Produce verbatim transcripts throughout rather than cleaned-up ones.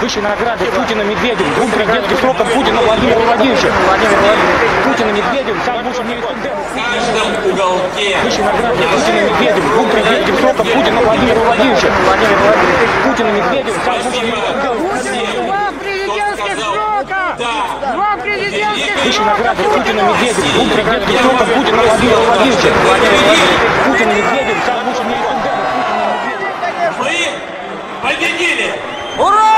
Высшие награды Путина, Медведев, двум президентским срокам Путина Владимира Владимировича. Путина, Медведев, сам лучший в мире студент. В каждом уголке. Высшие награды Путина, Медведев, двум президентским срокам Путина Владимира Владимировича. Путина, Медведев, сам лучший в мире студент. Два президентских срока! Два президентских срока! Высшие награды Путина, Медведев, двум президентским срокам Путина Владимира Владимировича. Путина, Медведев, сам лучший в мире студент. Мы победили! Ура!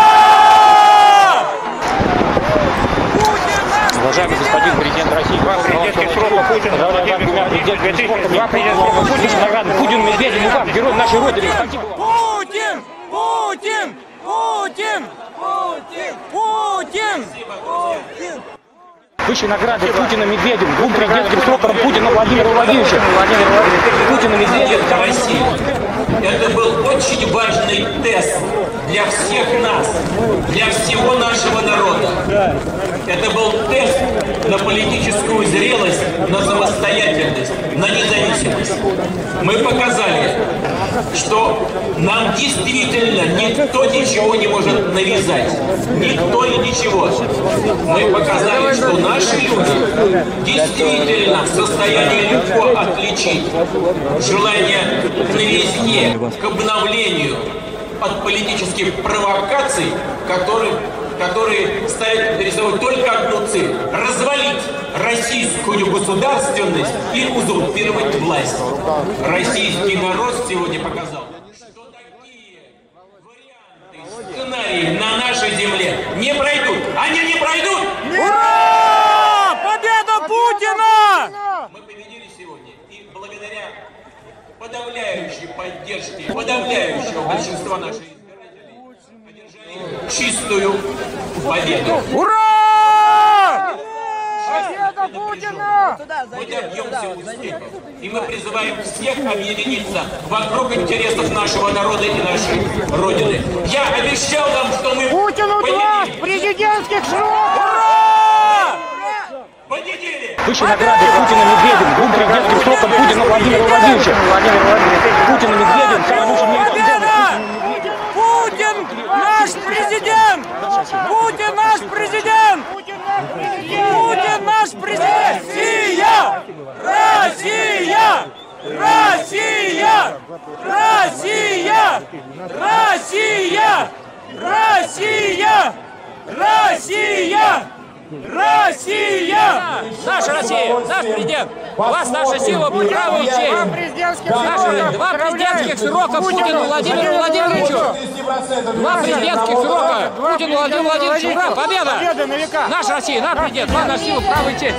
Уважаемый господин президент России, два президентских срока Путина, двумя президентскими сроками, два президентских Путина, награды Путин, Медведев, и вам, герой нашей Родины. Спасибо вам. Путин! Путин! Путин! Путин! Путин! Путин! Высшие награды Путина, Медведев, двум президентским срокам Путина Владимира Владимировича. Путина, Медведев, России. Это был очень важный тест для всех нас, для всего нашего народа. Это был тест на политическую зрелость, на самостоятельность, на независимость. Мы показали, что нам действительно никто ничего не может навязать. Никто и ничего. Мы показали, что наши люди действительно в состоянии легко отличить желание к новизне, к обновлению от политических провокаций, которые, которые ставят перед собой только одну цель – развалить российскую государственность и узурпировать власть. Российский народ сегодня показал, что такие варианты, сценарии на нашей земле не пройдут. Они не пройдут! Ура! Победа Путина! Мы победили сегодня, и благодаря подавляющей поддержке, подавляющего большинства наших избирателей одержали чистую победу. Ура! Победа Путина! Мы добьемся успехов, и мы призываем всех объединиться вокруг интересов нашего народа и нашей Родины. Я обещал вам, что мы Путину два победим. президентских срока! Победили! Высшие награды Путина, Медведев, двум президентским срокам Путина Владимира Владимировича. Путина, Медведев, сам лучший в мире студент. Путин наш президент! Путин наш президент! Путин наш президент! Россия! Россия! Россия! Россия! Россия! Россия! Россия! Наша Россия, наш президент, вас наша сила, право и честь. Наши два президентских срока Путину Владимиру Владимировичу. Два президентских срока Путину Владимиру Владимировичу. Ура, победа! Наша Россия, наш президент, вам наша сила, право и честь.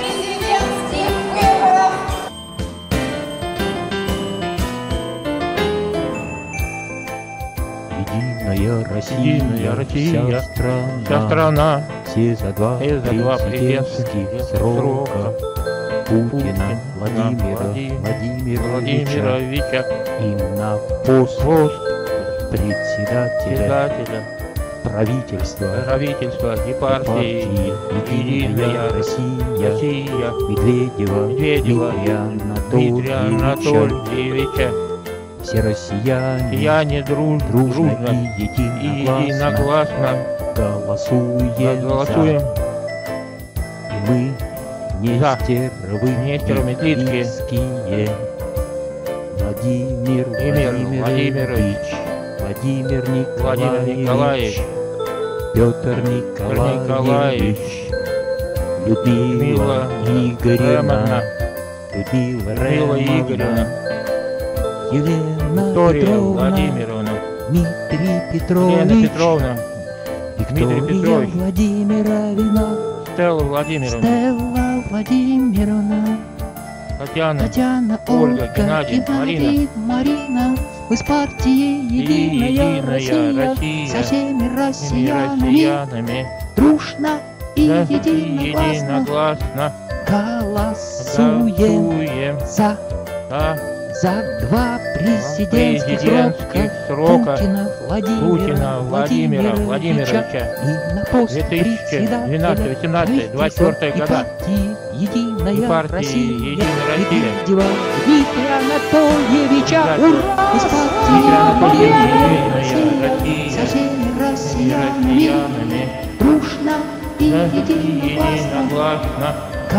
Единая Россия, Единая Россия, вся страна, вся страна, все за два все за два президентских президентских срока срока Путина Владимира Владимира Владимировича Владимировича и на пост пост председателя председателя правительства правительства и партии партии Единая Россия Россия Медведева Медведева Дмитрия Дмитрия Анатольевича. Анатольевича. Все россияне Я не друж, дружно дружно и и единогласно единогласно голосуем, голосуем за. И мы За. Нестеровы Нестеров Метлицкие. Метлицкие. Владимир Владимир Владимирович, Владимир Владимир Николаевич, Николаевич, Петр Петр Николаевич, Николаевич, Людмила Людмила Игоревна, Романовна, Людмила Людмила Игоревна, Елена Виктория Петровна, Владимировна, Дмитрий Лена Петрович, Петровна, Дмитрий Виктория Петрович, Владимировна, Стелла Владимировна, Стелла Владимировна, Татьяна, Татьяна, Ольга, Ольга, Геннадий, Геннадий, Марина, вы с партией Единая, Единая Россия, Россия, со всеми всеми россиянами, россиянами, дружно и за- единогласно единогласно голосуем голосуем за, за за два президентских президентских срока срока Путина Владимира Путина Владимира Владимировича Владимировича и на пост две тысячи председателя двенадцатый, восемнадцатый, двадцать четвёртый и года. партии Единая И партии Россия, Единая Россия. Медведева Дмитрия Анатольевича, Да, ура! Из партии Дмитрия Анатольевича, Единая Единая Россия, Россия, со всеми россиянами дружно и единогласно единогласно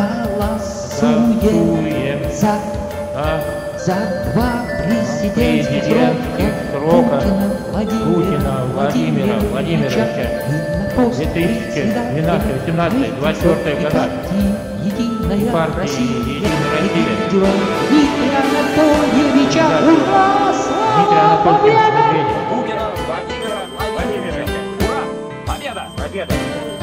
голосуем за, за два президентских срока Путина Владимира Владимировича две тысячи двенадцатый, восемнадцатый, двадцать четвёртый года. Единая Партии Россия Единая Россия. Дмитрия Анатольевича. Ура! Дмитрий Слава! Анатольевич Победа! Медведев. Путина Владимира Владимировича. Ура! Победа! Победа.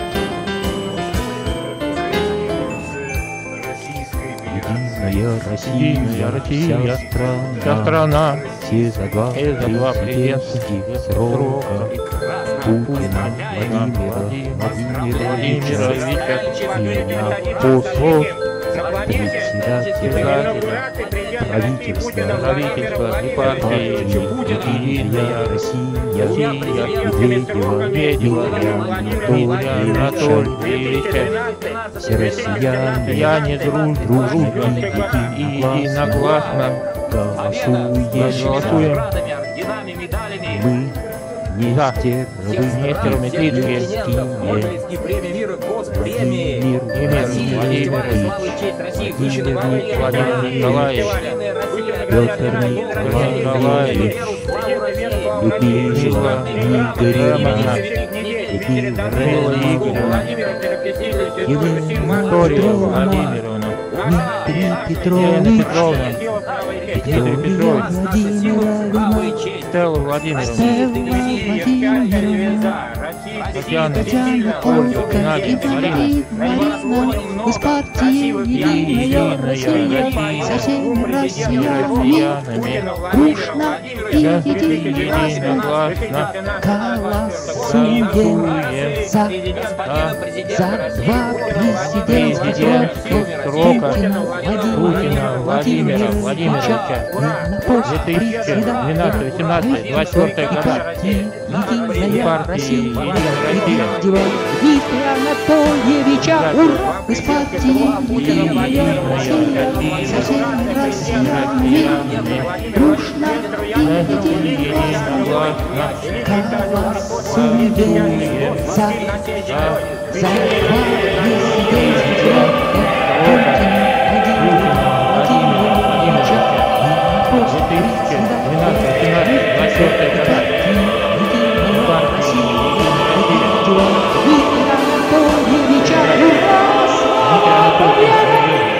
Единая Россия, Единая Россия, вся вся страна, страна, все за два все за два президентских срока Путина Владимира Владимировича и на пост председателя правительства, правительства и партии Единая Россия, Медведева, Медведева, Дмитрия Анатольевича. все россияне, Я не дружу, дружу и единогласно голосуем. Мы за Нестеровы, Нестер Метлицкий, Владимир Владимир Владимир Николаевич, Петр Николаевич, Людмила Игоревна, Людмила Игоревна, Елена Виктория Петровна, Владимировна, Дмитрий Елена Петрович, Петровна, Дмитрий Петрович, Владимировна, Стелла Владимировна, Стелла Владимировна, Татьяна, Татьяна, Ольга, Ольга, Геннадий, Марина, Марина, из партии Единая Россия, со всеми россиянами дружно и единогласно голосуем за, за два президентских срока Путина Владимира Владимировича на пост две тысячи двенадцатый, восемнадцатый, двадцать четвёртый года. Единая Россия, Единая Россия. Дмитрия Анатольевича. Ура! Из партии Единая Россия, со всеми россиянами дружно и единогласно голосуем за, за два президентских срока Путина Владимира Владимировича на пост председателя Единая Россия, Дмитрия Анатольевича. Ура! Слава! Победа!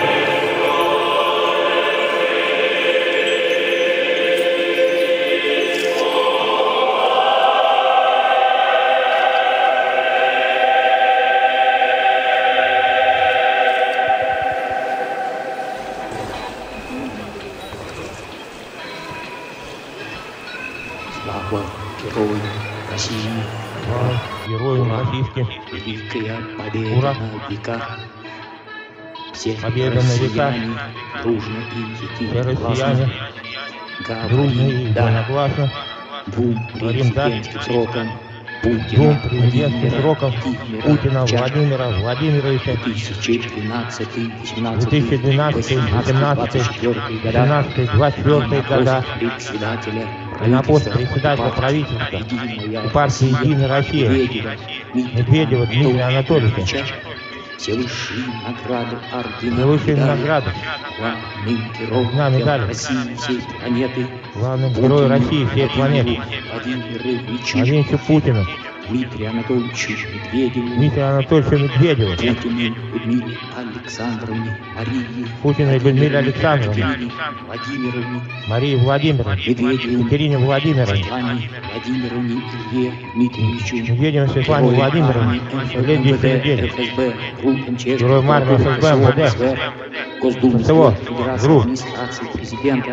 слава героям России, Героям российским. великая победа Ура. на века. Все Победа на века. россияне дружно и Все единогласно россияне дружно и говорим да единогласно двум говорим да президентским срокам двум Путина президентским Владимира срокам Путина Владимировича Владимира Владимировича две тысячи двенадцатый, две семнадцатый, тысячи двенадцатый, восемнадцатый, двадцать четвёртый года семнадцатый, двадцать четвёртый года председателя на пост председателя правительства и партии Единая Россия Медведева Дмитрия Анатольевича. Все высшие награды, ордена, Все высшие награды, главным героем Одна медаль. России всей планеты, главным героем России всей планеты Владимиру Ильичу Владимиру Путину, Дмитрию Анатольевичу Медведеву, Дмитрию Анатольевичу Медведеву, Путину Людмиле Александровне, Марии Путину и Людмиле Александровне, Екатерине Владимировне, Марии Владимировне, Медведеву, Екатерине Владимировне, Светлане Владимировне, Илье Дмитриевичу, Медведеву Светлане Владимировне, Илье Дмитриевичу, ФСБ, ГРУ, МЧС, Героям армии, ФСБ, МВД, Госдумы, ФСО, Федерации, ГРУ, администрации президента,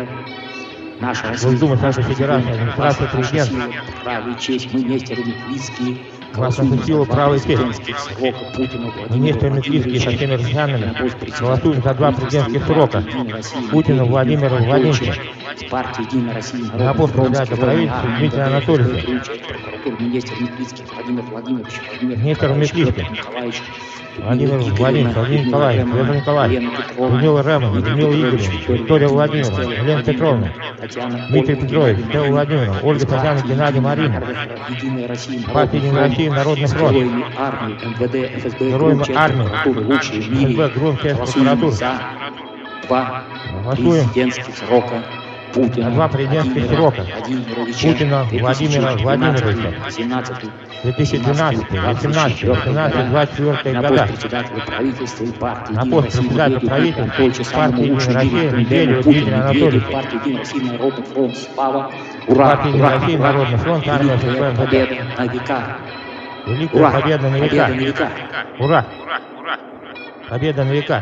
наша Госдума, Россия, Совет Федерации, администрация наша президента, сила, право и честь, мы Нестеры Метлицкие, Вас нашу силу, право и честь. Министр Медведский со всеми россиянами голосуем за два президентских срока Путину Владимиру Владимировичу. На пост кандидата правительства Дмитрия Анатольевича. Министр Медведский. Владимир Владимирович, Владимир Николаевич, Петр Николаевич, Людмила Ремовна, Людмила Игоревна, Виктория Владимировна, Елена Петровна, Дмитрий Петрович, Стелла Владимировна, Ольга Татьяна, Геннадий Марина, партия «Единая Россия», Народный фронт, героям армии, ФСБ, Грунтовская прокуратура. Голосуем на два президентских срока Путина Владимира Владимировича две тысячи двенадцатый, восемнадцатый, восемнадцатый, двадцать четвёртый года. На пост председателя правительства партии «Единая Россия» Медведева Дмитрия Анатольевича. Партия «Единая Россия», Народный фронт, армия ФСБ, МВД. Великая победа на века. Ура! Победа на века.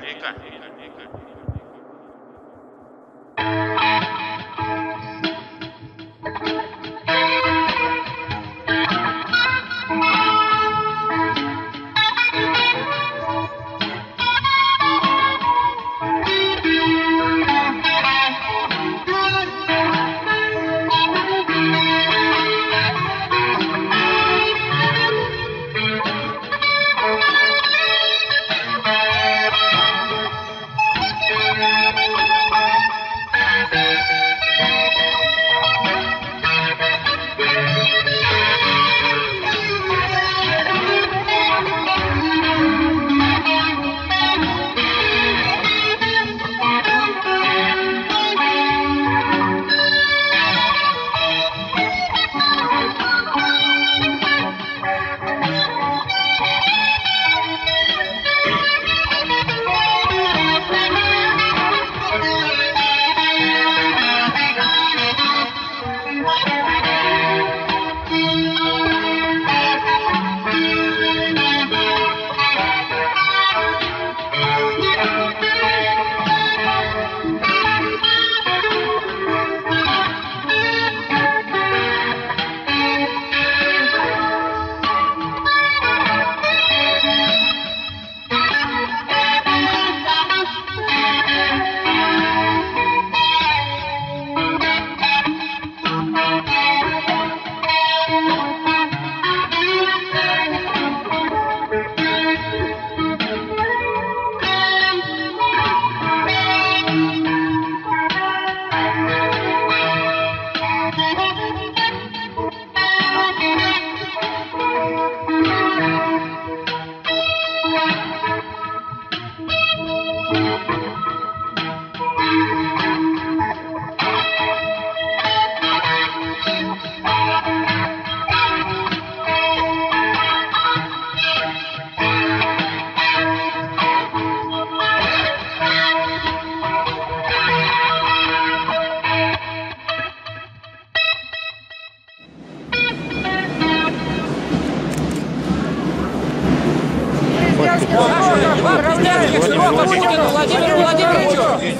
Два президентских срока Путину Владимиру Владимировичу!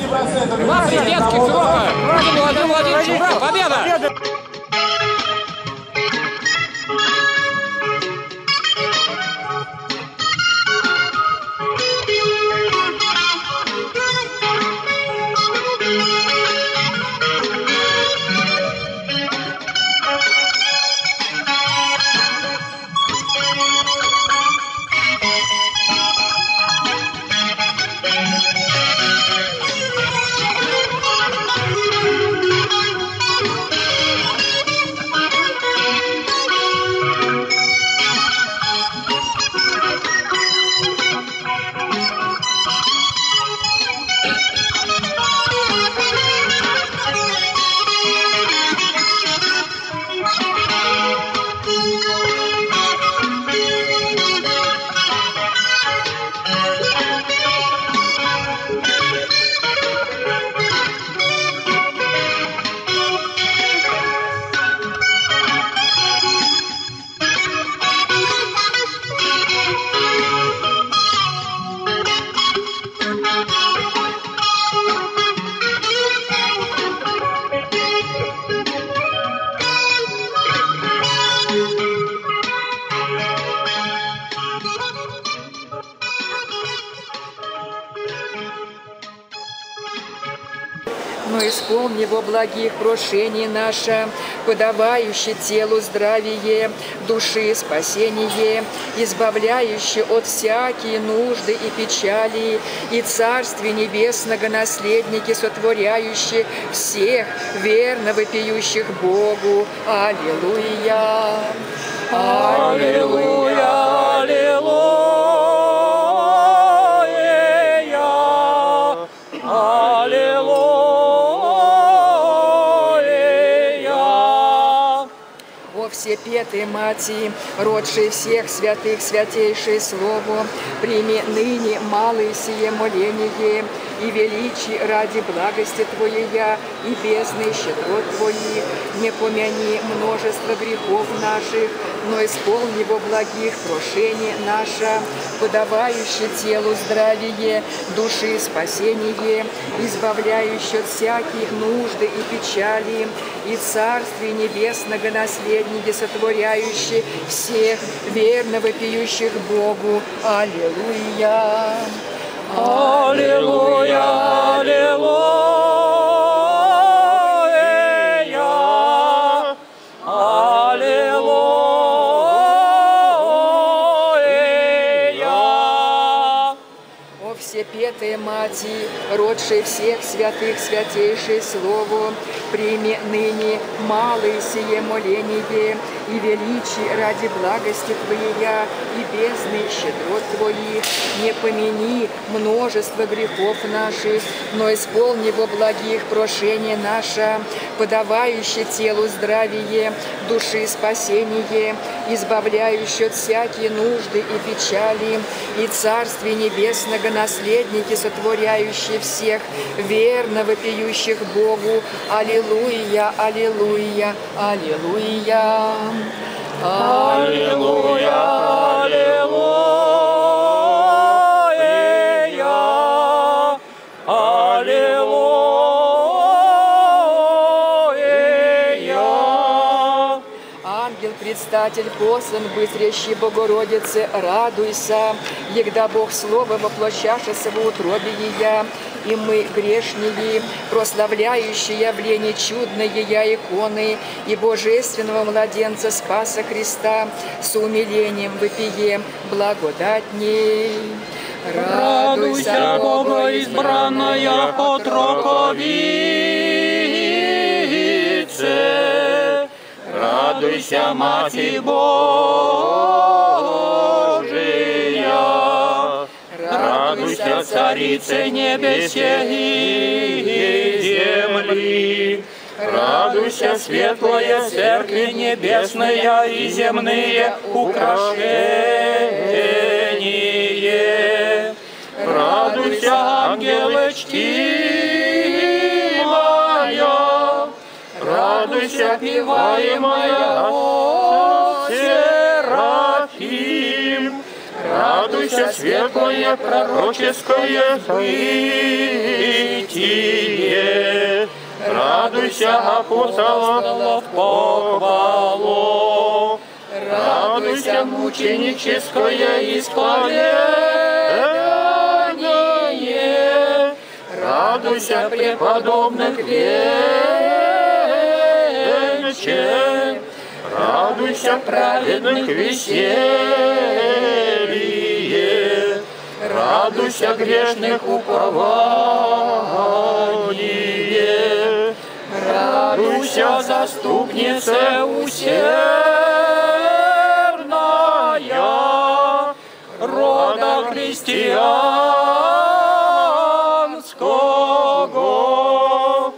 Два президентских срока Путину Владимиру Владимировичу! Ура! Победа! Него благих прошений наша, подавающий телу здравие, души спасение, избавляющий от всякие нужды и печали, и Царствие Небесного наследники, сотворяющие всех верно вопиющих Богу. Аллилуйя! Аллилуйя! Аллилуйя! Все петые Мати, родшие всех святых, святейшее Слово, прими ныне малое сие моление и величие ради благости Твоя и бездны щедрот Твои. Не помяни множество грехов наших, но исполни во благих прошений наша, подавающее телу здравие, души спасение, избавляющее от всяких нужды и печали, и Царствие Небесного наследники, сотворяющие всех верно вопиющих Богу. Аллилуйя! Аллилуйя! Аллилуйя! Аллилуйя! О всепетая Мати, родшая всех святых, святейшее Слово, прими ныне малое сие моление и величие ради благости Твоя и бездны щедрот Твоих. Не помяни множество грехов наших, но исполни во благих прошение наше, подавающее телу здравие, души спасение, избавляющее от всякие нужды и печали, и Царствие Небесного наследники, сотворяющие всех верно вопиющих Богу. Аллилуйя, аллилуйя, аллилуйя. Аллилуйя, аллилуйя, аллилуйя. Ангел предстатель послан быстрящей Богородице, радуйся, егда Бог Слово воплощашься в утробе Ея, и мы, грешники, прославляющие явление чудное я иконы и божественного младенца Спаса Христа, с умилением вопием благодатней. Радуйся, Бога избранная отроковице, радуйся, Матерь Божия, радуйся, Царица небесе и земли, радуйся, светлая Церковь небесная и земные украшения. Радуйся, ангелы чтимая, радуйся, певаемая от серафим, радуйся, светлое пророческое бытие, радуйся, апостолов похвалу, радуйся, мученическое исповедание, радуйся, преподобных вече, радуйся, праведных веселье, радуйся, грешных упование, радуйся, заступница усердная, рода христианского.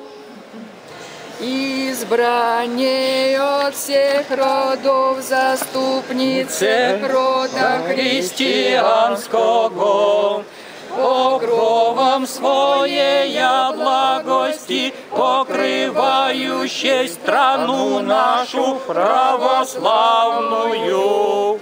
Избрание от всех родов, заступницы рода христианского, покровом своей благости, покрывающей страну нашу православную.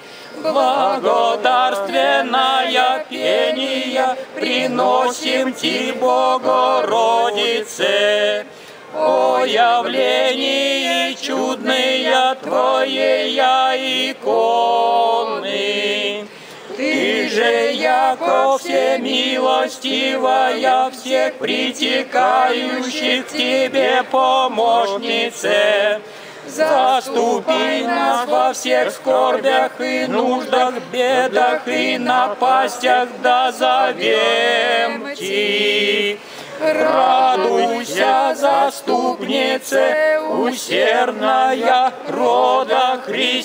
Благодарственное пение приносим Ти, Богородице, о явлении чудные Твоей иконы. Ты Ты же, яко всемилостивая, всех притекающих к Тебе помощнице, заступи нас во всех скорбях и нуждах, бедах и напастях, да зовем Ти. Радуйся, заступнице, усердная рода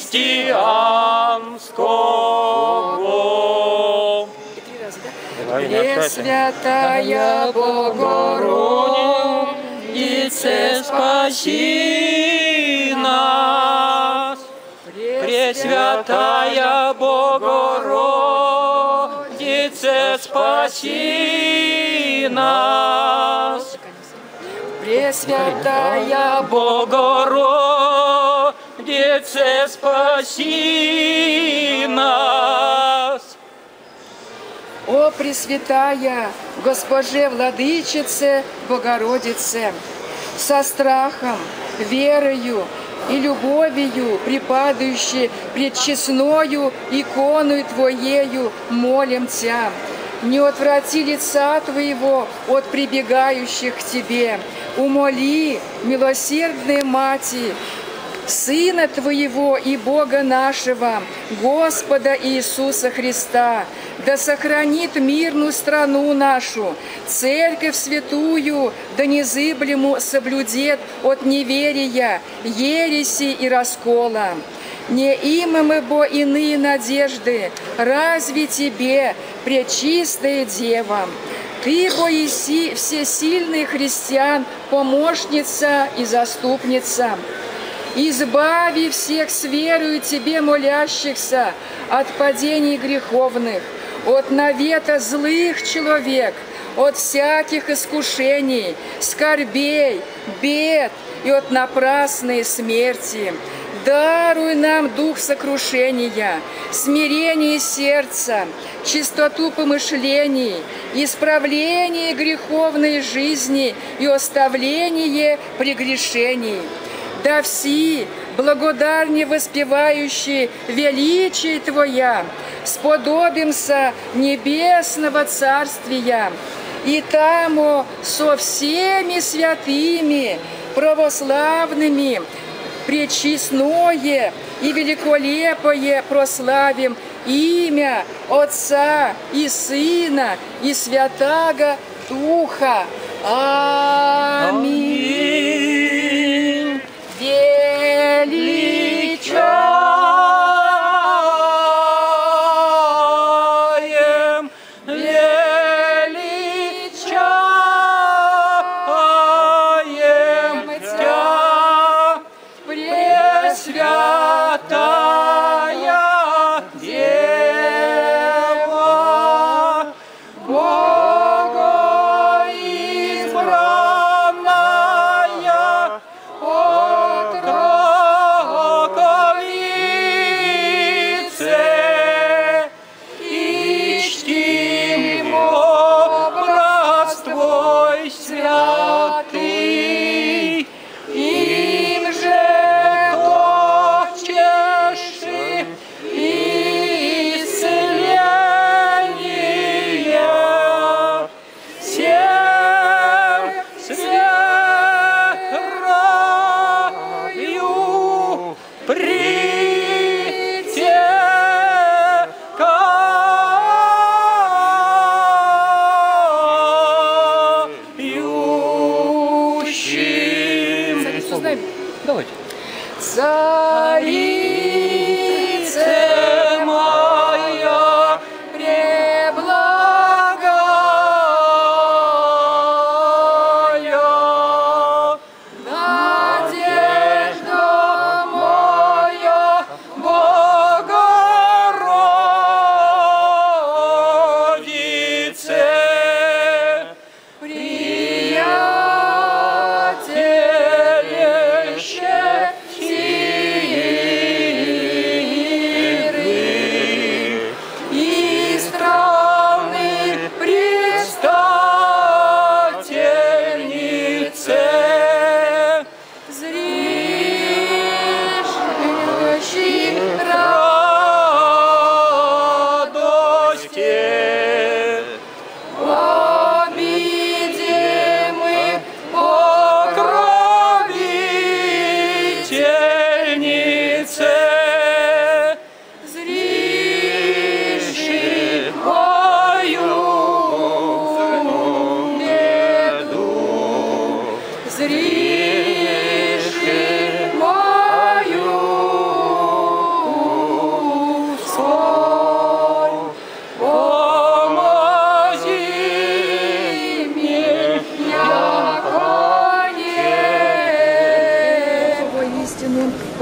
христианского. Пресвятая Богородице, спаси нас. Пресвятая Богородице, спаси нас. Пресвятая Богородице, спаси нас. О Пресвятая Госпоже Владычице Богородице, со страхом, верою и любовью, припадающей пред честною иконою Твоею, молим Тя. Не отврати лица Твоего от прибегающих к Тебе. Умоли, милосердная Мати, Сына Твоего и Бога нашего, Господа Иисуса Христа, да сохранит мирную страну нашу, Церковь святую, да незыблемо соблюдет от неверия, ереси и раскола. Не имы мы, бо иные надежды, разве Тебе, пречистая Дева? Ты, бо еси всесильный христиан, помощница и заступница. Избави всех с верою Тебе молящихся от падений греховных, от навета злых человек, от всяких искушений, скорбей, бед и от напрасной смерти. Даруй нам дух сокрушения, смирение сердца, чистоту помышлений, исправление греховной жизни и оставление прегрешений. Да все, благодарне воспевающие величие Твоя, сподобимся небесного царствия, и тамо со всеми святыми, православными, пречестное и великолепое прославим имя Отца и Сына и Святаго Духа. Аминь. Величаем, величаем Тя, Пресвятая Дева, Богоизбранная.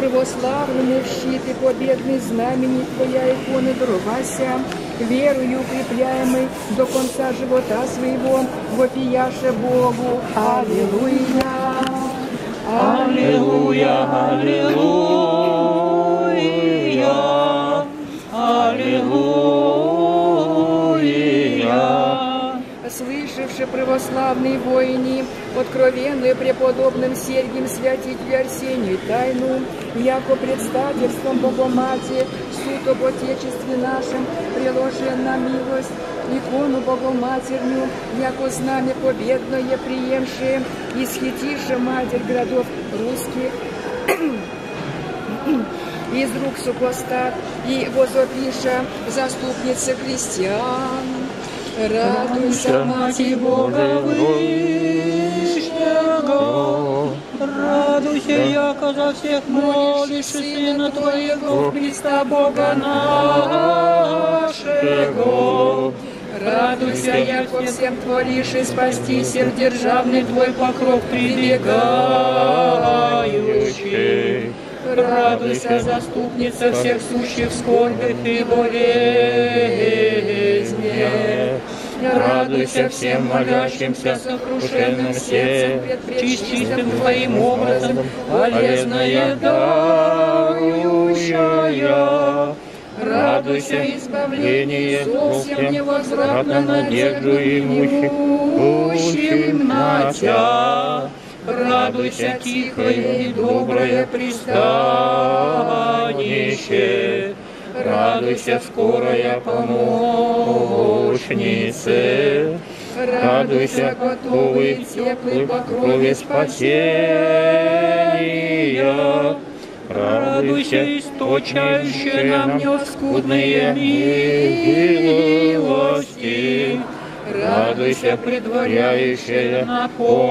православными в щит и победный знамени Твоя икона даровася, верою укрепляемый до конца живота своего, вопияше Богу. Аллилуйя! Аллилуйя! Аллилуйя! Аллилуйя! Слышавши православные воини, откровенную преподобным Сергием святителю Арсению тайну, яко предстательством Богомати, суд об Отечестве нашем, приложен на милость, икону Богоматерню, яко знамя победное приемши, исхитиша Матерь городов русских, из рук супостат, и возопиша заступница христиан. Радуйся, Мати Бога Вышнего, радуйся, яко за всех молишь, Сына Твоего, Христа Бога нашего. Радуйся, яко всем творишь и спасти всем державный Твой покров прибегающий. Радуйся, заступница всех сущих в скорбях и болезнях. Радуйся всем молящимся, сокрушенным сердцем, пред чистым Твоим образом, полезная дарующая. Радуйся, избавление совсем невозвратно надежду имущим на Тя. Радуйся, тихое и доброе пристанище. Радуйся, скорая помощница. Радуйся, готовый теплый покрове спасения. Радуйся, источающая нам неоскудные милости. Радуйся, предваряющая на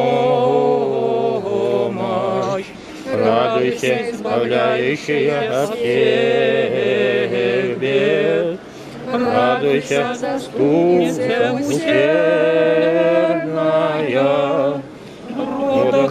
помощь. Радуйся, избавляющая от всех бед. Радуйся, заступница усердная, рода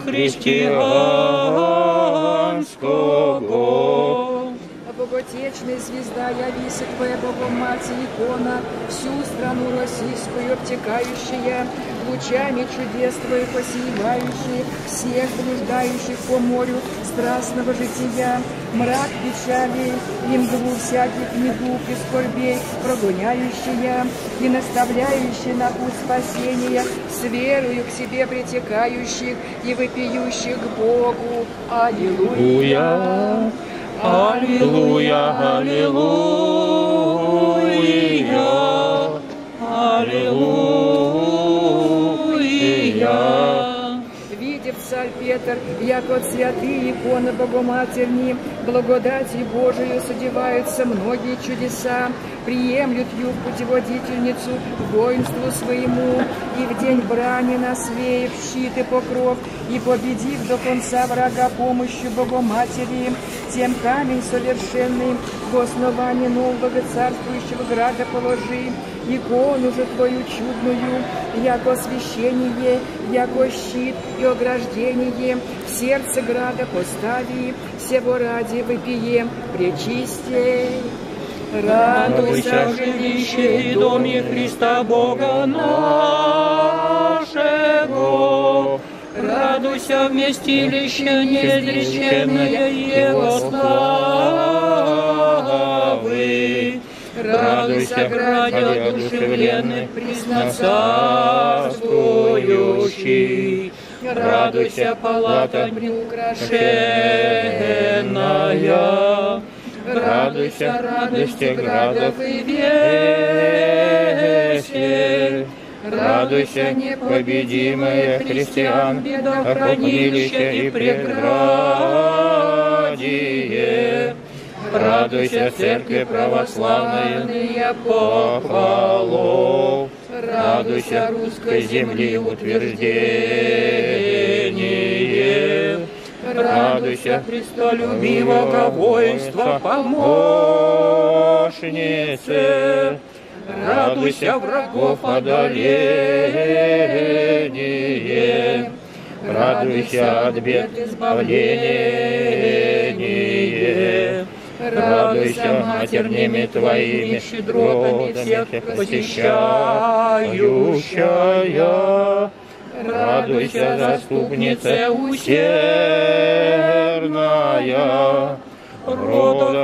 христианского. Боготечная звезда, явися Твоя Богомати, икона, всю страну российскую обтекающая, лучами чудес Твоих посеивающих, всех блуждающих по морю страстного жития, мрак печали, и мглу всяких недуг и скорбей прогоняющая и наставляющая на путь спасения, с верою к себе притекающих и вопиющих к Богу. Аллилуйя! Аллилуйя, аллилуйя, аллилуйя. Видев царь Петр, яко святые иконы Богоматерни, благодати Божию содеваются многие чудеса, приемлют ю путеводительницу воинству своему, и в день брани насвеев щит и покров, и победив до конца врага помощью Богоматери, тем камень совершенный в основании нового царствующего града положи, икону же Твою чудную, яко освящение, яко щит и ограждение, в сердце града постави, всего ради выпием пречистей. Радуйся, жилище и доме Христа Бога нашего. Радуйся, вместилище неизреченное Его славы. Радуйся, граде одушевленный, присно царствующий. Радуйся, палата приукрашенная. Радуйся, радости градов и весе. Радуйся, непобедимое христиан, хранилище и предградие. Радуйся, церкви православная похвалов. Радуйся, русской земли утверждение. Радуйся, христолюбивого воинства помощнице. Радуйся, врагов одоление. Радуйся от бед избавление. Радуйся матерными Твоими щедротами всех посещающая. Радуйся, заступница усердная, рода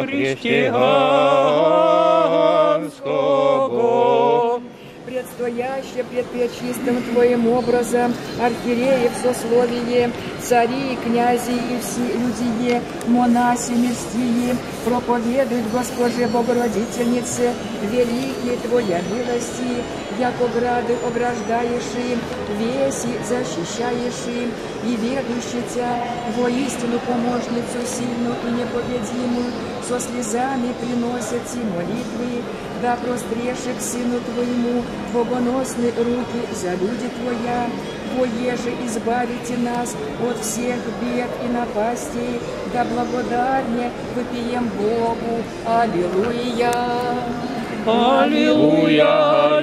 христианского. Предстоящее пред пречистым Твоим образом, архиереев сословие, цари, князи и все людие, монаси мирские, проповедуют Госпоже Богородительнице, великие Твоя милости, яко грады ограждаешь им, веси защищаешь им, и ведущий Тя, воистину помощницу сильную и непобедимую, со слезами приносят и молитвы, да простреши к Сыну Твоему богоносные руки за люди Твоя, воеже избавите нас от всех бед и напастей, да благодарне выпием Богу. Аллилуйя! Аллилуйя!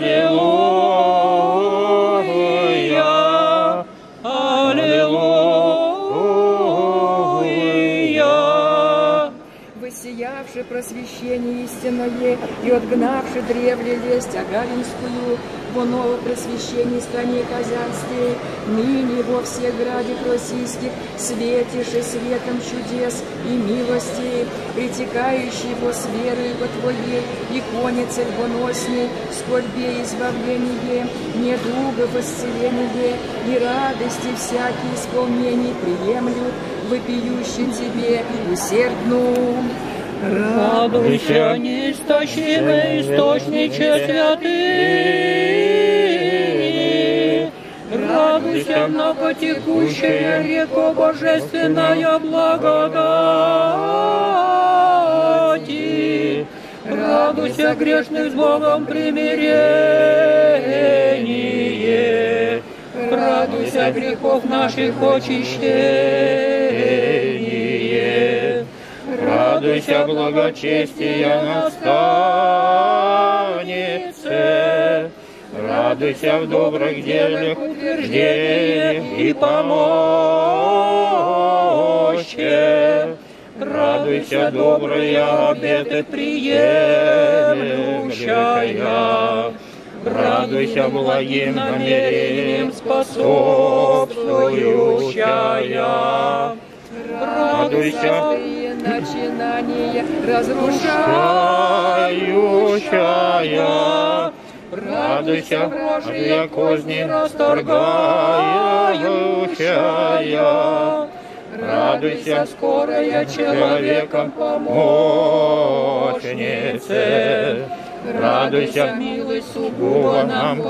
Аллилуйя! Аллилуйя! Воссиявши просвещение истинное и отгнавши древле лесть агаринскую, во ново просвещении стране казанской, ныне во всех граде российских, светиши светом чудес и милости, притекающий во с верою во Твоей, иконе церквоносной, скорбе избавление, недуга исцеление и радости всякие исполнений приемлют, вопиющий Тебе усердну. Радуйся, неистощимый источниче святый, радуйся, многотекущая реко божественная благодати, радуйся, грешных с Богом примирение, радуйся, грехов наших очищение. Радуйся, благочестия наставнице, радуйся в добрых делах утверждениях и помощи, радуйся, добрая обеты приемлющая, радуйся, благим намерением способствующая, радуйся, начинание разрушающая, радуйся, вражья козни расторгающая, радуйся, скорая человеком помощнице, радуйся, милость сугубо нам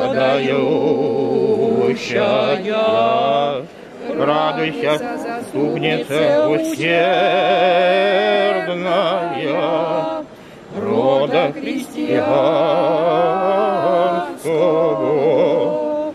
подающая. Радуйся, заступница усердная, рода христианского.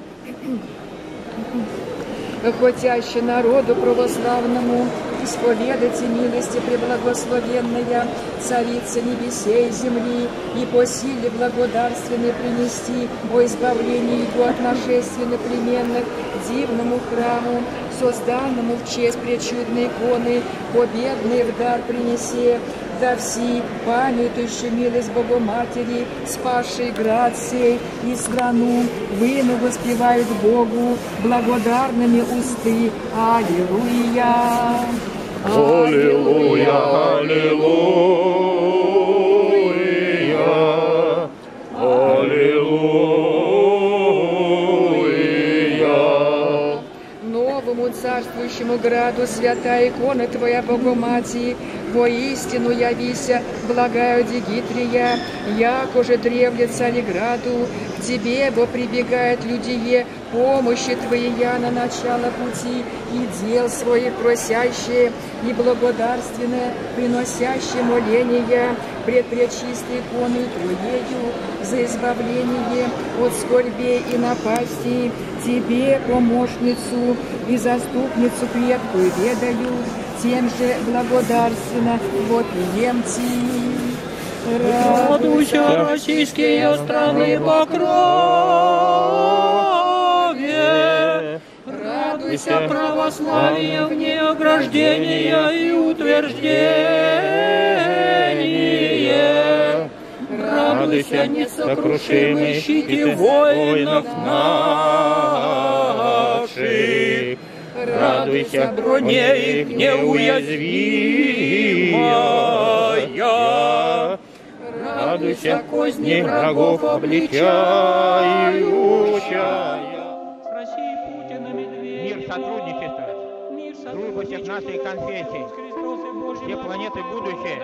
Хотяще народу православному исповедайте милости преблагословенная Царица небесей и земли, и по силе благодарственной принести о избавлении Его от нашествий непременных дивному храму, созданному в честь пречудной иконы, победный в дар принесе, да все памятующие милость Богоматери, спасшей град сей и страну, выну воспевают Богу благодарными усты. Аллилуйя! Аллилуйя! Аллилуйя! Аллилуйя! Новому царствующему граду святая икона Твоя Богоматери, воистину явися, благая Дигитрия, як уже древле Цареграду, к Тебе, бо прибегает людие, помощи Твоя на начало пути и дел своих просящие и благодарственное, приносящее моления пред пречистой иконой Твоею за избавление от скорбей и напастей, Тебе, помощницу и заступницу крепкую ведаю, тем же благодарственно вопиемте. Радуйся, российские страны по крови, радуйся православия вне ограждения и утверждения. Радуйся, несокрушимый щите воинов наших. Радуйся, броне их неуязвимая. Радуйся, козни врагов обличающая. С Россией Путина медведь. Мир, сотрудничество. Дружба всех нашей конфессий. Все планеты будущее.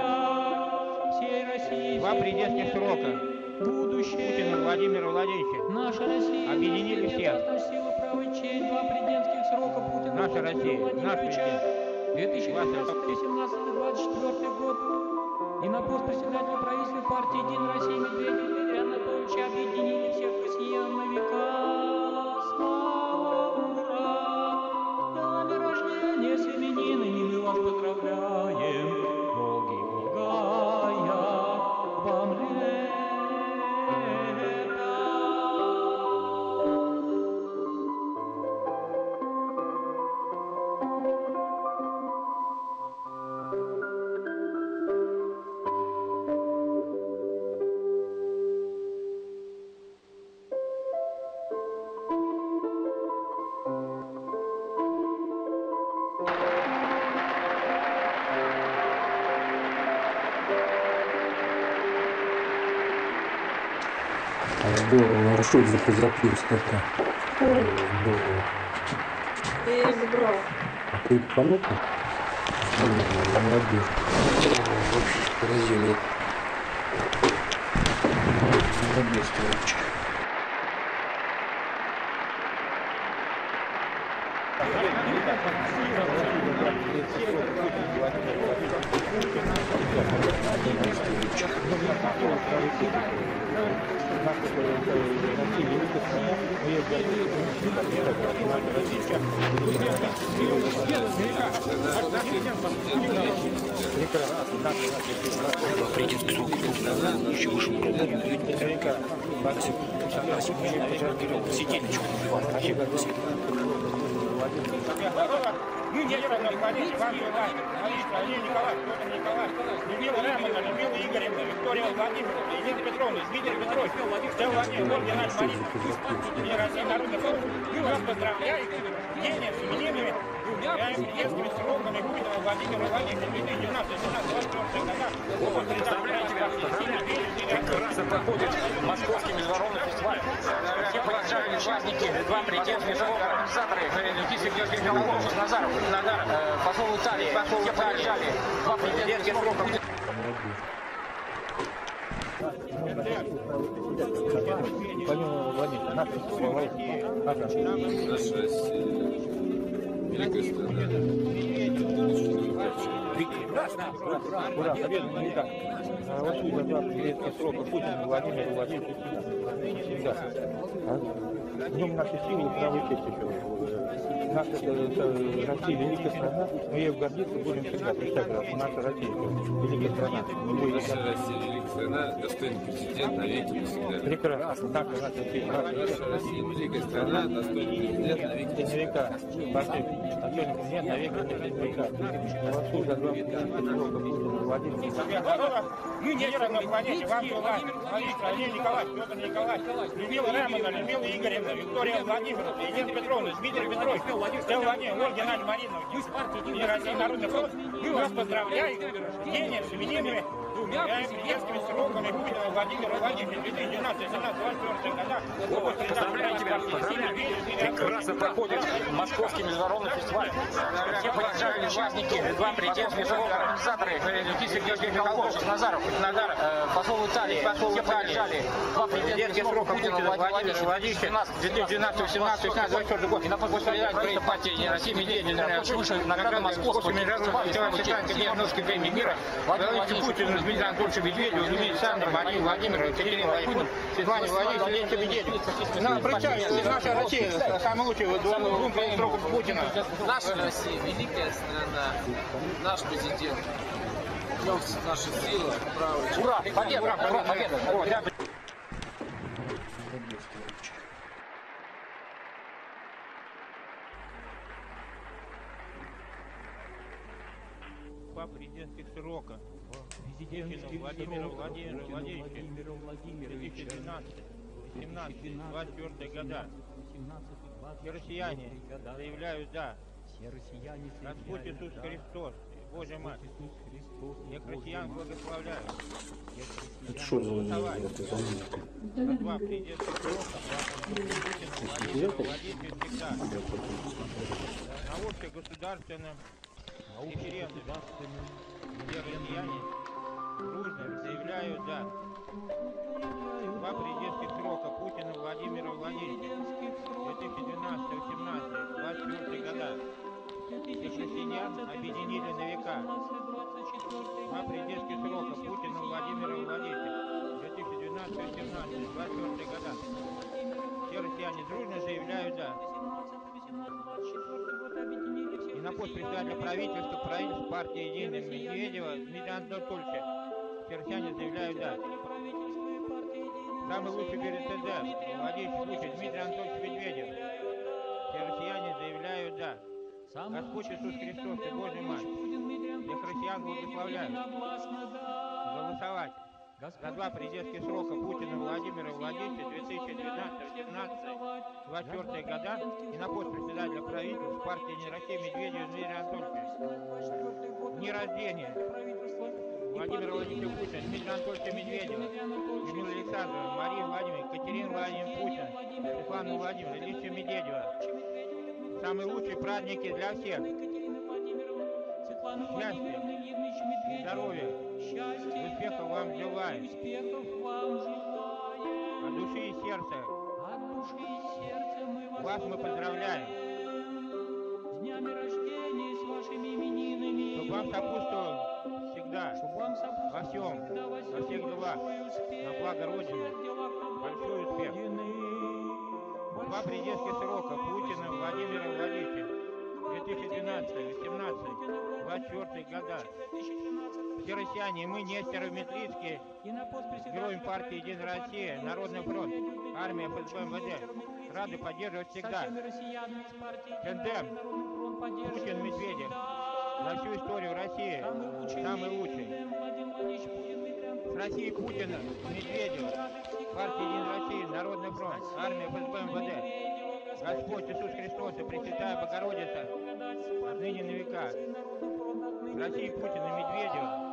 Два президентских срока. Путина Владимира Владимировича. Наша Россия. Объединили всех. Два президентских срока Путина. Наша Россия. Наш президент. две тысячи семнадцатый — двадцать четвёртый год. И на пост председателя правительства партии «Единая Россия» Медведева Дмитрия Анатольевича объединили всех россиян на века. Слава, ура! С днями рождения, с именинами мы вас поздравляем. Боги, благая вам лето. Здорово, маршрут запустился как-то. Здорово. Я его брал. А ты понятно? Молодец. Вообще поразили. Молодец, товарищ. Президентский срок еще вышел Мы не равноправные, вам желаем. Молитва, Олег Николаевич, Петр Николаевич, Людмила Рамовна, Людмила Игоревна, Виктория Владимировна, Елена Петровна, Дмитрий Петрович, Стелла Владимировна, Ольга Геннадьевна Марина, и Россия Народный фронт. Мы вас поздравляем с днем, с именинами, президентскими сроками Путина Владимира Владимировича две тысячи девятнадцатого — две тысячи двадцать четвёртого годах. Поздравляйте вас, как раз и проходит Московский международный фестиваль. Все приезжали участники, два президентских срока, организаторы, Никита Сергеевич Михайлович, Назаров, Надар, посол Италии, посол Италии, два президентских срока. Прекрасно! Ура, победа на веках! Голосуй за два президентских срока Путина Владимира Владимировича всегда. В нем наши силы и правый честь еще. Наша Россия великая страна, мы ею гордиться будем всегда. Представьте, наша Россия великая страна. Наша Россия великая страна, достойный президент навеки навсегда. Прекрасно. Наша Россия, наша Россия великая страна, достойный президент навеки навека. Партия начальника нет, навеки навека. Голосуй за два президентских срока Путина Владимира. Мы не на планете, вам желаем. Молитва, Олег Николаевич, Петр Николаевич, Людмила Рамовна, Людмила Игоревна, Виктория Владимировна, Елена Петровна, Дмитрий Петрович, Стелла Владимировна, Ольга Геннадьевна Марина, и Россия Народный фронт. Мы вас поздравляем с днем, с именинами, президентскими сроками Путина Владимира Владимировича две тысячи девятнадцатого — две тысячи двадцать четвёртого годах. Поздравляем тебя, поздравляем. Прекрасно проходит Московский международный фестиваль. Все приезжали участники, два президентских срока, организаторы, Никита Сергеевич Михайлович, Назаров, Надар, посол Италии, посол Италии, два президентских срока Путина Владимира Владимировича две тысячи двенадцатого — две тысячи семнадцатого — две тысячи двадцать четвёртого год. И на пострадать правительства партии России Медведева свыше награды Московского международного фестиваля немножко времени мира. Владимир Путин, Дмитрий Анатольевич Медведев, Дмитрий Александр, Мария Владимировна, Екатерина Владимировна, Светлана Владимировна, Елена Медведев. Прощаюсь, наша Россия, самый лучший двум сроком Путина. Наша Россия великая страна, наш президент. Наша сила, правая. Ура! Победа! Ура! Победа! срока Путину Владимира Владимира Владимировича две тысячи двенадцатый, семнадцатый, двадцать четвёртый года. Все россияне заявляют «да». Господь Иисус Христос, Божья Мать, всех россиян благословляю. Это что за это за музыка? На два президентских срока Путину Владимира Владимировича всегда на общегосударственном референдуме все россияне дружно заявляют «да». Два президентских срока Путина Владимира Владимировича две тысячи двенадцатый, восемнадцатый, двадцать четвёртый года. Всех россиян объединили на века. Два президентских срока Путина Владимира Владимировича две тысячи двенадцатый, восемнадцатый, двадцать четвёртый года. Все россияне дружно заявляют «да». И на пост председателя правительства, правительства партии Единая Медведева Дмитрия Анатольевича все россияне заявляют «да». Самый лучший президент Владимир Путин Дмитрий Анатольевич Медведев. Все россияне заявляют «да». Господь Иисус Христос и Божья Мать всех россиян благословляют. Голосовать за два президентских срока Путина Владимира Владимировича две тысячи двенадцатый, семнадцатый, двадцать четвёртый года и на пост председателя правительства партии Единая Россия Медведева Дмитрия Анатольевича. Дни рождения Владимира Владимировича Путина, Дмитрия Анатольевича Медведева, Людмила Александровна, Мария Владимировна, Екатерина Владимировна Путина, Светлана Владимировна, Ильича Медведева. Самые лучшие праздники для всех. Счастья, здоровья, успехов вам желаем. От души и сердца вас мы поздравляем. С днями рождения, с вашими именинами. Чтобы вам сопутствовал всегда, во всем, во всех делах, на благо Родины, большой успех. Два президентских срока Путина Владимира Владимировича две тысячи двенадцатый, восемнадцатый, двадцать четвёртый года. Все россияне, мы, Нестеров Метлицкий, героем партии Единая Россия, Народный фронт, армия, эф эс бэ, эм вэ дэ, рады поддерживать всегда. Тандем Путин-Медведев за всю историю России самый лучший. С Россией Путина, Медведева, партия Единая Россия, Народный фронт, армия, эф эс бэ, эм вэ дэ. Господь Иисус Христос и Пресвятая Богородица, отныне на века. С Россией Путина, Медведева.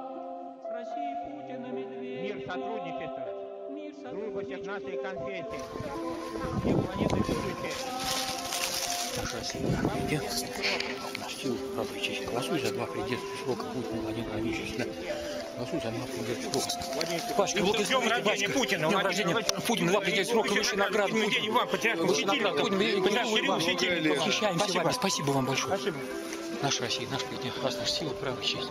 Мир, сотрудничество, дружба всех наций и конфессий, всех планет и будущее. Наша Россия, наш сил, правда, честь. Голосуй за два президентских срока Путина Владимира Владимировича. Голосуй за два президентских срока. Пашка, благословите, Пашка. Путина, днем рождения Путина, два президентских срока, высшие награды. Высшие награды. Путин, восхищаемся вами. Спасибо вам большое. Спасибо. Наша Россия, наш президент, вас, наша сила, правда, честь.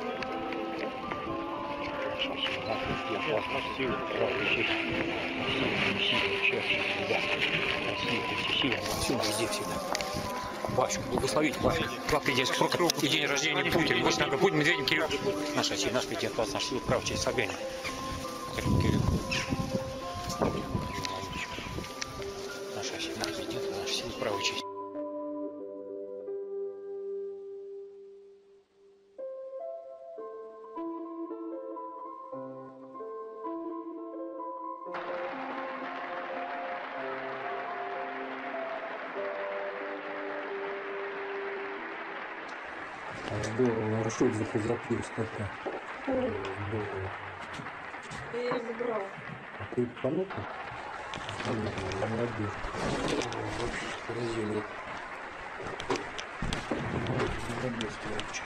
Наша сила, правда, честь. Сила, всем везде всегда. Батюшка, благословите, Батюшка. Два президентских срока и день рождения Путина. Вы с нами, Путин, Медведев, Кирилл. Наша Россия, наш президент, вас, наша сила, правда, честь, Собянин. Кирилл. Наша Россия, наш президент, наша сила, правда, честь. Здорово, хорошо зафотографировал столько. Здорово. Я забрал. А ты понятно? Молодец. Вообще поразили. Молодец, короче.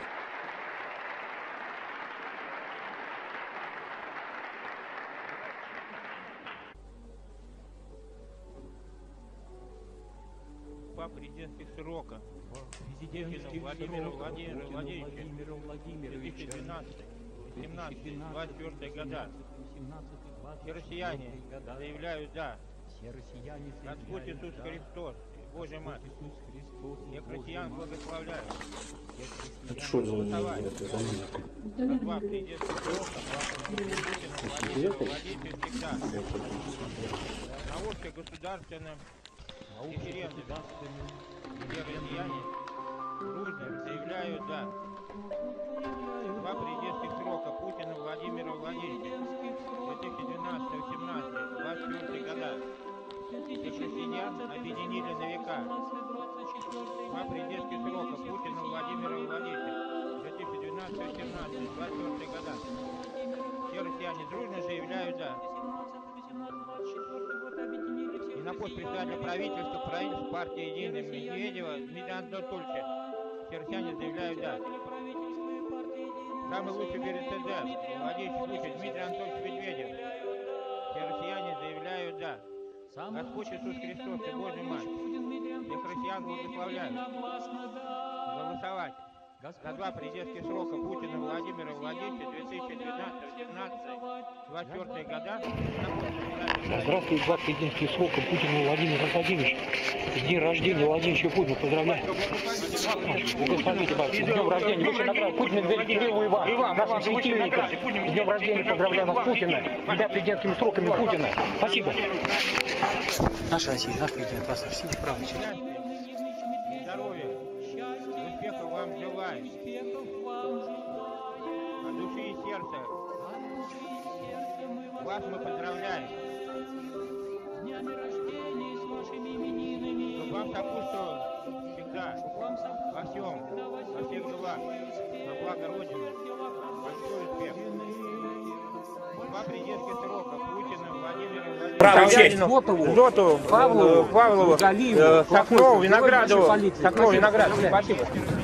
Два президентских срока Путина Владимира Владимира Владимировича две тысячи двенадцатый, семнадцатый, двадцать четвёртый года. Все россияне заявляют «да». Господь Иисус Христос, Божья Мать, всех россиян благословляю. Это что за это за музыка? На два президентских срока Путина Владимира Владимировича всегда на общегосударственном референдуме все россияне дружно заявляю «да». Два президентских срока Путина Владимира Владимировича две тысячи двенадцатый — семнадцатый — двадцать четвёртый года. Всех россиян объединили на века. Два президентских срока Путина Владимира Владимировича две тысячи двенадцатый — семнадцатый — двадцать четвёртый года. Все россияне дружно заявляют «да». И на пост председателя правительства, правительства партии Единая Медведева Дмитрия Анатольевича все россияне заявляют «да». Самый лучший перед ЦД Владимир Путин Дмитрий Анатольевич Медведев. Все россияне заявляют «да». Господь Иисус Христос и Божья Мать всех россиян благословляют голосовать за два президентских срока Путина Владимира Владимировича две тысячи двенадцатый — семнадцатый — двадцать четвёртый года. Здравствуйте, два президентских срока Путина Владимира Владимировича. С день рождения Владимира Путина. Поздравляю. Благословите вас. С днем рождения. Высшая награда Путина Кириллу и вам, нашим светильникам. С днем рождения поздравляю вас, Путина. Двумя президентскими сроками Путина. Спасибо. Наша Россия, наш президент, вас всех прав. Здоровья, успехов вам желаю. От души и сердца вас мы поздравляем. Чтобы вам сопутствовало всегда, во всем, во всех делах, на благо Родины. Большой успех. Два президентских срока Путина Владимира Владимировича. Зотову, Павлову, Павлову, э, Сокрову, Виноградову, Сокрову, Виноградову. Спасибо.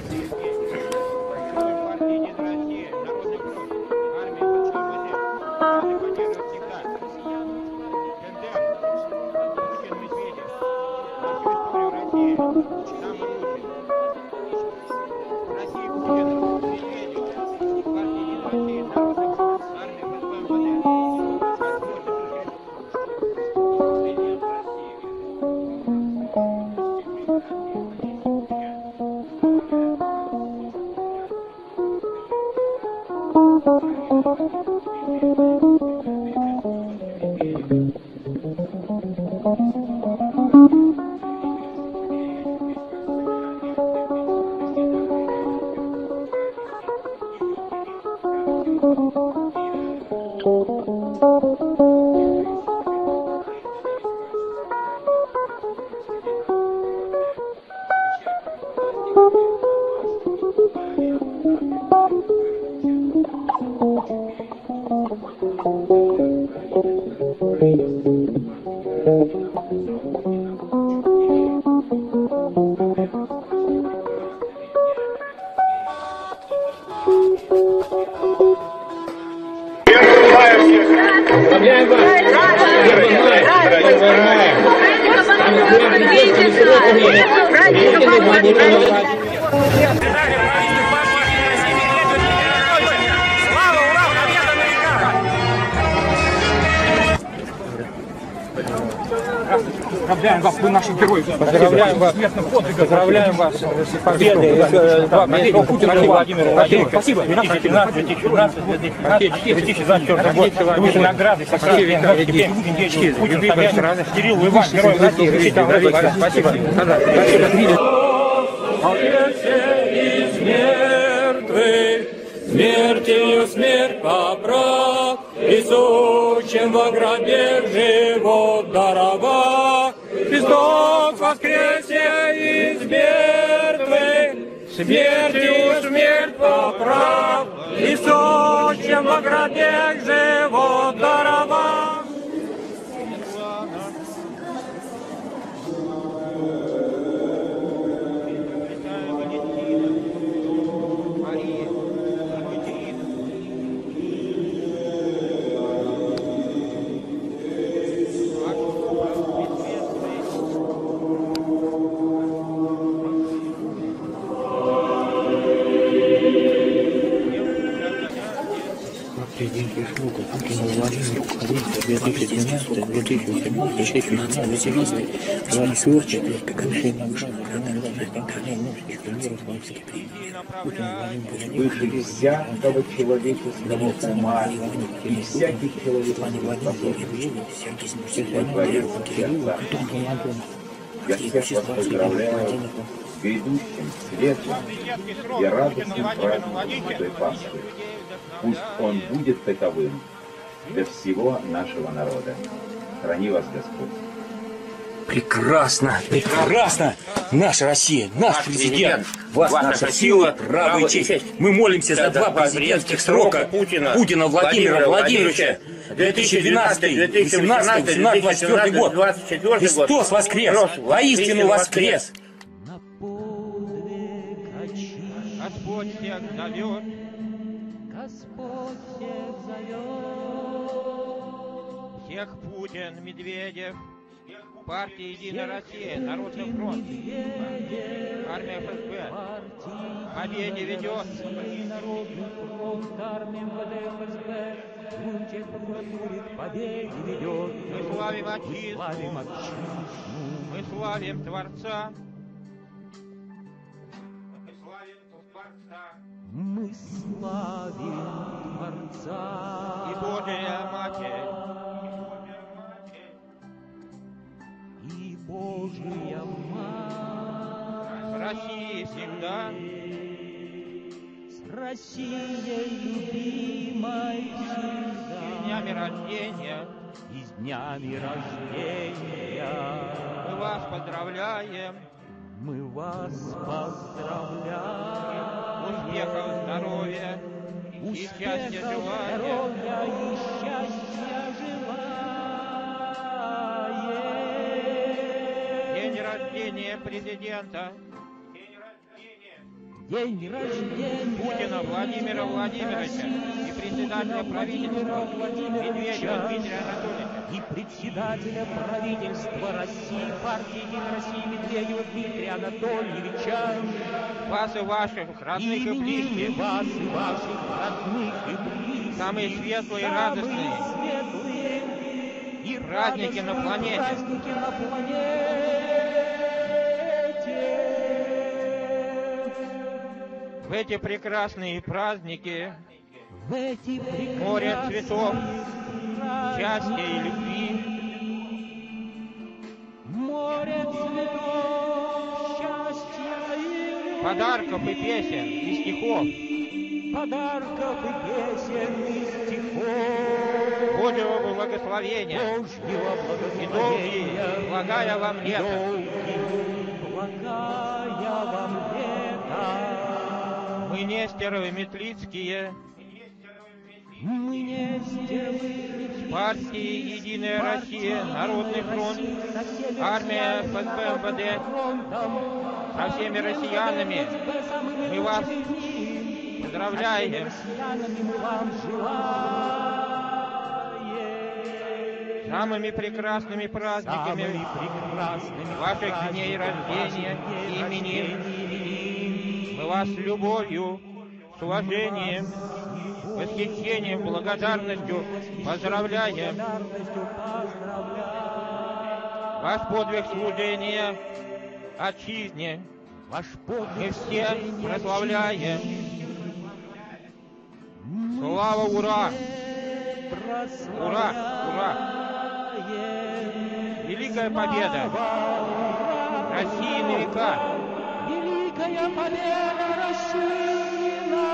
Поздравляем вас, вы наши герои. Поздравляем вас. Поздравляем вас с победой. Путина Владимира Владимировича. Спасибо. две тысячи двенадцатый — две тысячи семнадцатый — две тысячи двадцать четвёртый год. Выше награды. Спасибо. Кирилл, вы ваш герой России. Спасибо. Смертью смерть поправ, и сущим во гробе живот дарова. Христос воскресе из мертвых, смертью смерть поправ, и сущим во гробе живот дарова. Президентских сроков Путина Владимира Владимировича две тысячи двенадцатый — две тысячи семнадцатый — две тысячи семнадцатый — две тысячи двадцать четвёртый Высшая награда Путин Владимир Владимирович. Всякого человеческого ума и всяких человеческих способностей. Я всех вас поздравляю грядущим светлым и радостным праздником Святой Пасхи. Пусть он будет таковым для всего нашего народа. Храни вас Господь. Прекрасно, прекрасно! Наша Россия, наш, наш президент, вас наша сила, право и честь. Мы молимся за два президентских срока Путина, Путина Владимира Владимировича, две тысячи двенадцатый, две тысячи восемнадцатый, две тысячи двадцать четвёртый год. Христос воскрес! Воистину воскрес! Господь всех зовет. Господь всех зовет. Всех Путин, Медведев, партия «Единая Россия», Народный фронт, армия эф эс бэ, победе ведет. Народный фронт, армия эм вэ дэ, эф эс бэ, Гунчев прокуратуре к победе ведет. Мы славим отчизну, мы славим Творца. Мы славим Творца и Божия Матерь, и Божия Матерь, с Россией всегда, с Россией любимой всегда, и с днями рождения, и с днями рождения. Мы вас поздравляем, мы вас поздравляем. Успехов, здоровья и счастья желаем. Здоровья и счастья желаем. День рождения президента. День рождения Путина Владимира Владимировича и председателя правительства Медведева Дмитрия Анатольевича. И председателя правительства России, партии «Единая Россия» Медведева Дмитрия Анатольевича. Вас и ваших родных и близких. Вас и ваших родных и близких. Самые светлые и радостные. Светлые и праздники на планете. Праздники на планете. В эти прекрасные праздники, в эти прекрасные море цветов, счастья и любви, море цветов, счастья и любви, подарков и песен и стихов, подарков и песен и стихов, Божьего благословения, Божьего благословения и долгие, благая вам лето, благая вам лето. Мы Нестеровы Метлицкие, мы Нестеровы, партии «Единая Россия», Народный фронт, армия эф эс бэ эм вэ дэ, со всеми россиянами мы вас поздравляем. Самыми прекрасными праздниками ваших дней рождения и именин. Мы вас с любовью, с уважением, восхищением, благодарностью поздравляем. Ваш подвиг служения отчизне мы все прославляем. Слава, ура! Ура! Ура! Великая победа! России на века! Великая победа России на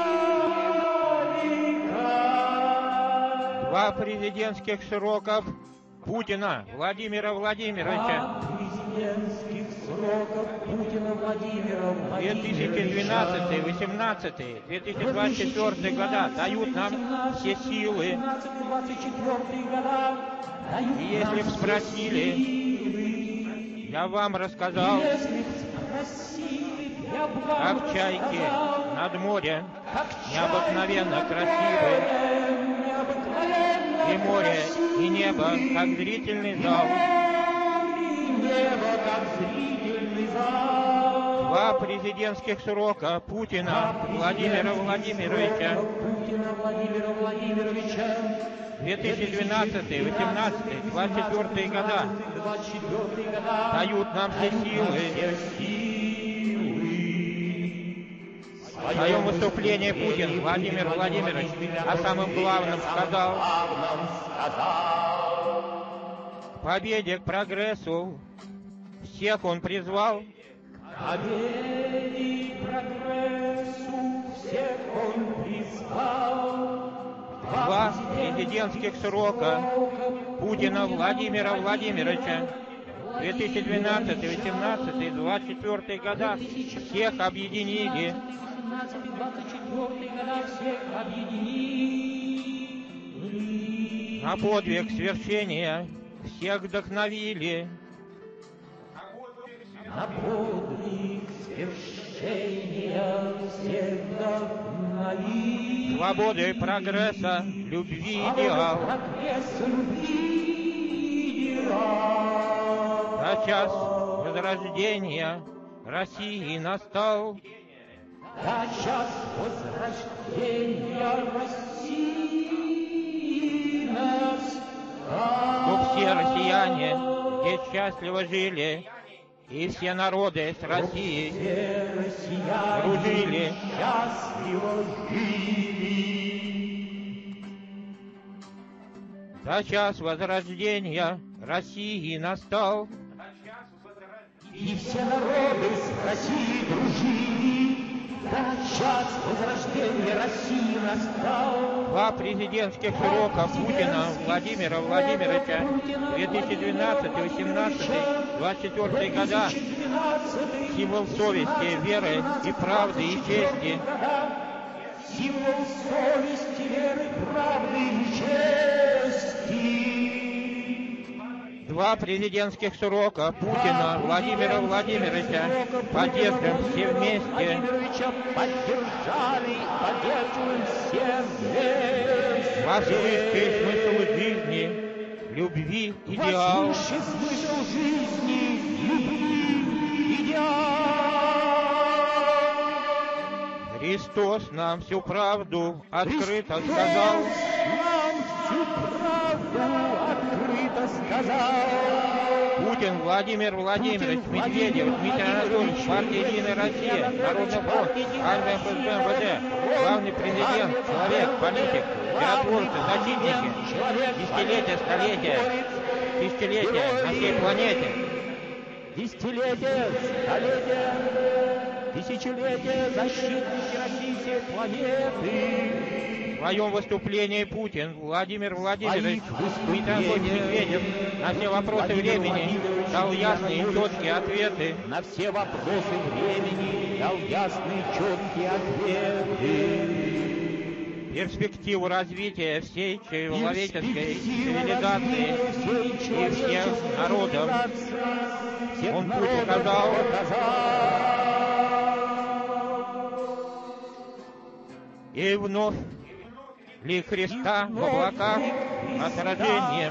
века! Два президентских сроков Путина Владимира Владимировича. Президентских сроков Путина Владимира две тысячи двенадцатый, восемнадцатый, две тысячи двадцать четвёртый года дают нам все силы. И если б спросили, я вам рассказал, как чайки над морем, необыкновенно красивые, и море, и небо, как зрительный зал. Два президентских срока Путина Владимира Владимировича. две тысячи двенадцатый, восемнадцатый, двадцать четвёртый года дают нам все силы. В своем выступлении Путин Владимир Владимирович о самом главном сказал: к победе, к прогрессу всех он призвал, Победе прогрессу всех он призвал. Два президентских срока Путина Владимира Владимировича две тысячи двенадцатый, две тысячи восемнадцатый, двадцать четвёртый года всех объединили. На подвиг свершения всех вдохновили. На подвиг свершения всех вдохновили. Свободы, прогресса, любви, идеал. За час возрождения России настал. За час возрождения России настал. Чтоб все россияне здесь счастливо жили, и все народы с Россией дружили. Счастливо жили. За час возрождения России настал. И все народы с Россией дружили. За час возрождения России настал. Два президентских срока Путина Владимира Владимировича две тысячи двенадцатый, две тысячи восемнадцатый, двадцать четвёртый года. Символ совести, веры и правды и чести. Символ совести, веры, правды и чести. Два президентских срока Путина Владимира Владимировича поддержим все вместе. Поддержали, поддерживаем все вместе. Ваш высший смысл жизни, любви, идеал. Ваш высший смысл жизни, любви, идеал. Христос нам всю правду открыто сказал. Нам всю правду открыто сказал. Путин Владимир Владимирович, Медведев, Дмитрий Анатольевич, партия «Единая Россия», Народный фронт, армия ФСБ, МВД, главный президент, человек, политик, миротворцы, защитники, десятилетия, столетия, тысячелетия на всей планете. Десятилетия, столетия, тысячелетия, защитники российской планеты. В своем выступлении Путин Владимир Владимирович, Дмитрий Анатольевич Медведев на все вопросы времени дал ясные и четкие ответы. На все вопросы времени дал ясные четкие ответы. Перспективу развития всей человеческой цивилизации и всех народов он путь указал. И вновь ли Христа в облаках отражением,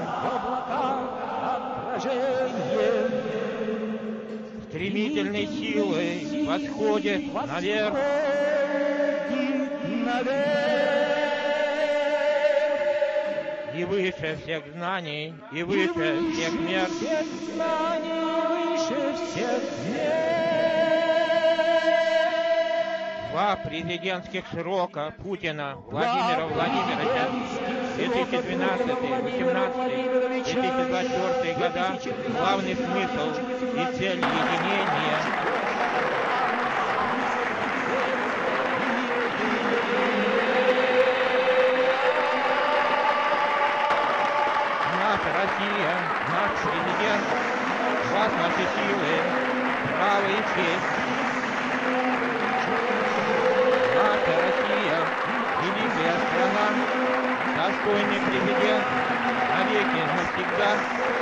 стремительной силой восходит наверх, и выше всех знаний, и выше всех мер. Два президентских срока Путина Владимира Владимировича две тысячи двенадцатый, две тысячи восемнадцатый, две тысячи двадцать четвёртый года. Главный смысл и цель единения. Наша Россия, наш президент, вас наши силы, право и честь. Наша Россия, великая страна, достойный президент, навеки навсегда.